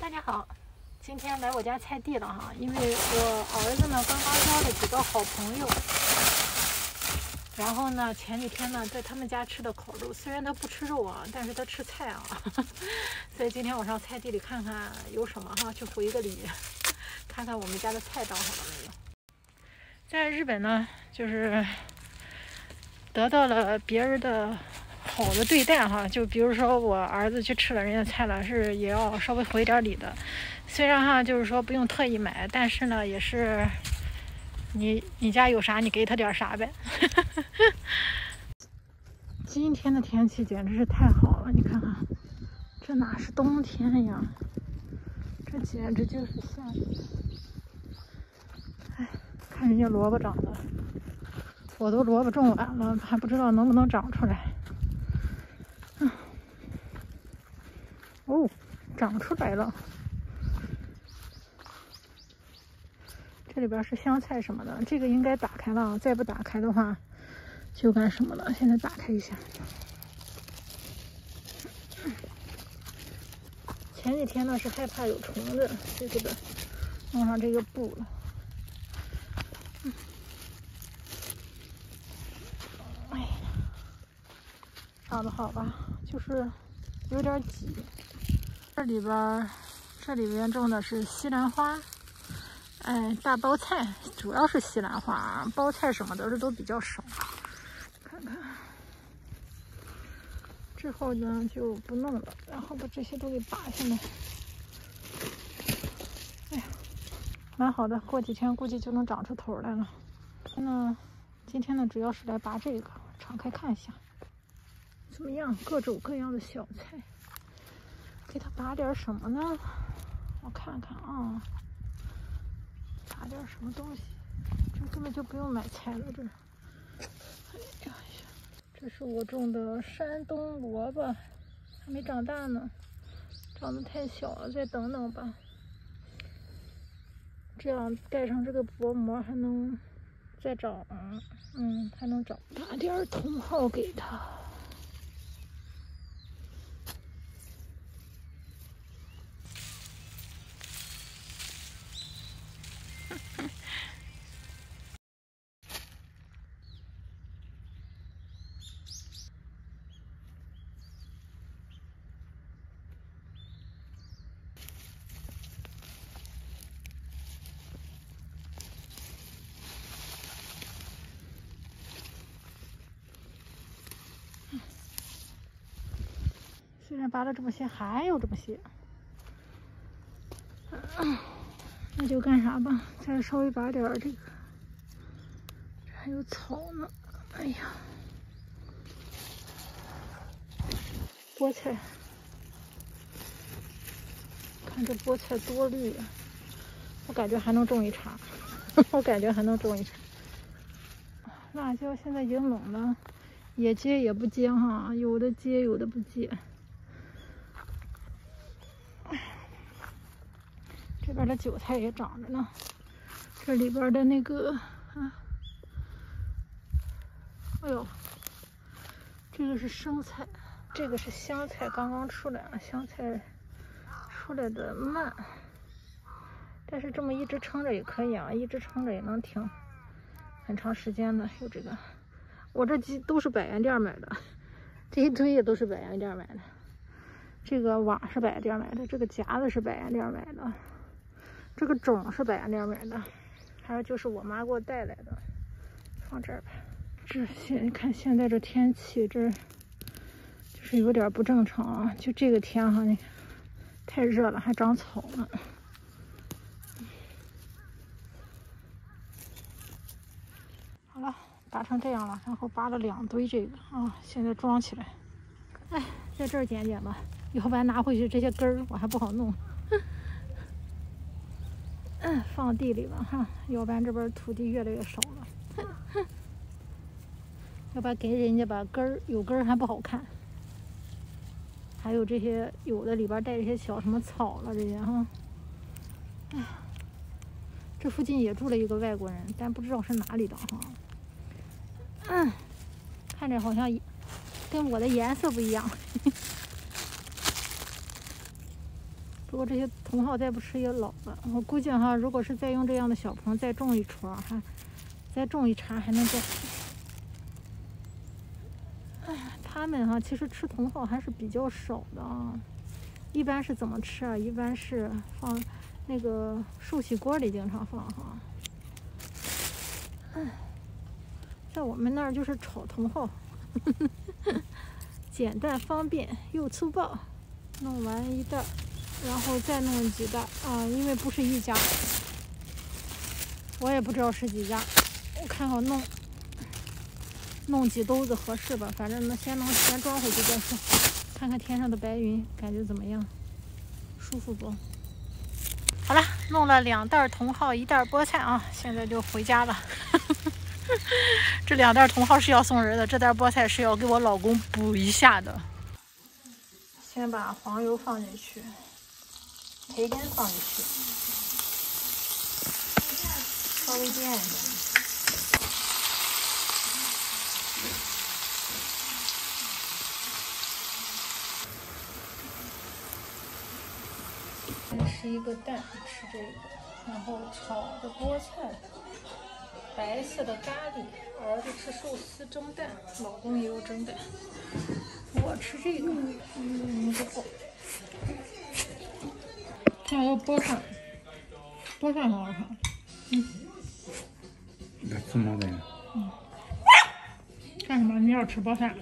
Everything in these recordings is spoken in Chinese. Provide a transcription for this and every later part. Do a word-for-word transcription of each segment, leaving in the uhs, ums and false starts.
大家好，今天来我家菜地了哈，因为我儿子呢刚刚交了几个好朋友，然后呢前几天呢在他们家吃的烤肉，虽然他不吃肉啊，但是他吃菜啊，所以今天我上菜地里看看有什么哈，去回个礼，看看我们家的菜长好了没有。在日本呢，就是得到了别人的好的对待哈，就比如说我儿子去吃了人家菜了，是也要稍微回点礼的。虽然哈就是说不用特意买，但是呢也是你你家有啥你给他点啥呗。今天的天气简直是太好了，你看看，这哪是冬天呀，这简直就是夏天。哎，看人家萝卜长得，我都萝卜种晚了，还不知道能不能长出来。嗯，哦，长出来了。这里边是香菜什么的，这个应该打开了，再不打开的话就干什么了？现在打开一下。前几天呢是害怕有虫子，就这个弄上这个布了。嗯，哎呀，长得好吧，就是有点挤。这里边，这里边种的是西兰花。哎，大包菜主要是西兰花，包菜什么的这都比较少。看看，之后呢就不弄了，然后把这些都给拔下来。哎呀，蛮好的，过几天估计就能长出头来了。那今天呢，主要是来拔这个，敞开看一下，怎么样？各种各样的小菜，给它拔点什么呢？我看看啊。拔点什么东西，这根本就不用买菜了。这，哎呀，这是我种的山东萝卜，还没长大呢，长得太小了，再等等吧。这样盖上这个薄膜还能再长，嗯，还能长。打点茼蒿给它。虽然拔了这么些，还有这么些，嗯，那就干啥吧，再稍微拔点这个，这还有草呢。哎呀，菠菜，看这菠菜多绿啊！我感觉还能种一茬，我感觉还能种一茬。辣椒现在已经冷了，也接也不接哈，有的接有的不接。这边的韭菜也长着呢，这里边的那个，啊，哎呦，这个是生菜，这个是香菜，刚刚出来了，香菜出来的慢，但是这么一直撑着也可以啊，一直撑着也能挺很长时间的。有这个，我这鸡都是百元店买的，这一堆也都是百元店买的。这个瓦是百元店买的，这个夹子是百元店买的。这个种是百元店买的，还有就是我妈给我带来的，放这儿吧。这现看现在这天气，这就是有点不正常啊！就这个天哈，你看太热了，还长草呢。好了，拔成这样了，然后拔了两堆这个啊，现在装起来。哎，在这儿捡捡吧，要不然拿回去这些根儿我还不好弄。嗯，放地里吧哈，要不然这边土地越来越少了。哼哼，要不然给人家把根儿有根儿还不好看。还有这些有的里边带这些小什么草了这些哈。哎，这附近也住了一个外国人，但不知道是哪里的哈。嗯，看着好像跟我的颜色不一样。不不过这些茼蒿再不吃也老了。我估计哈，如果是再用这样的小棚再种一撮，还再种一茬，还能再。哎，他们哈其实吃茼蒿还是比较少的啊。一般是怎么吃啊？一般是放那个寿喜锅里经常放哈。哎，在我们那儿就是炒茼蒿，简单方便又粗暴。弄完一袋，然后再弄几袋啊，因为不是一家，我也不知道是几家。我看看弄弄几兜子合适吧，反正呢先能先装回去再说。看看天上的白云，感觉怎么样？舒服不？好了，弄了两袋茼蒿，一袋菠菜啊，现在就回家了。这两袋茼蒿是要送人的，这袋菠菜是要给我老公补一下的。先把黄油放进去，培根放进去，稍微煎一下。这是一个蛋，吃这个，然后炒的菠菜，白色的咖喱。儿子吃寿司蒸蛋，老公也有蒸蛋。我吃这个，嗯，不错。还有菠菜，菠菜很好看。嗯。 什么的？ 嗯。干什么？你要吃菠菜？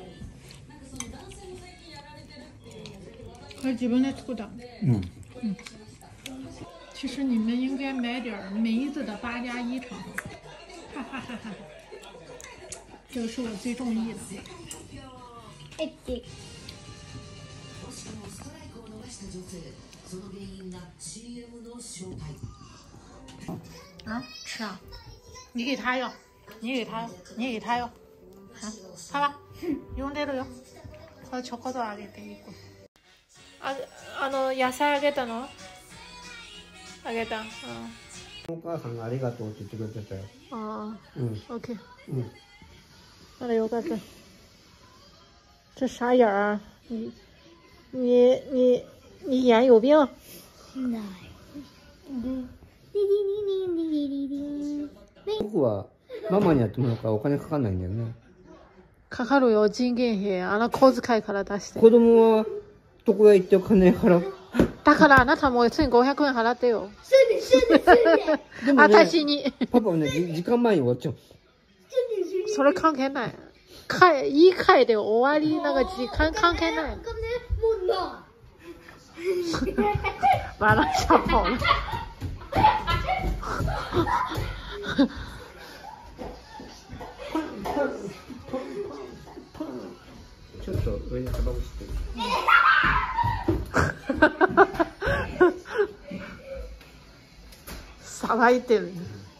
可以自分で作った。 嗯。 嗯。其实你们应该买点梅子的八加一尝尝。哈哈哈哈！这个是我最中意的。哎对。啊，吃啊！你给他要，你给他，你给他要。啊，好吧。読んでるよ。これチョコドあげていい子。あ、あの野菜あげたの？あげた。うん。 お母さんがありがとうって言ってくれてたよ。 啊。 嗯。 OK。 嗯。 那里有个这，这啥眼儿啊？你你你你眼有病？ 僕はママにやってもらうからお金かかんないんだよね。 かかるよ、人件費。あの小遣いから出して。 子供は床屋行ってお金払う。 だからあなたも千五百円払ってよ。 でもね、 私に。 パパはね、時間前に終わっちゃう。 それ関係ない。開一回で終わり那个時間関係ない。完了，吓跑了。 ちょっと上にタバコしてる。 騒いでる。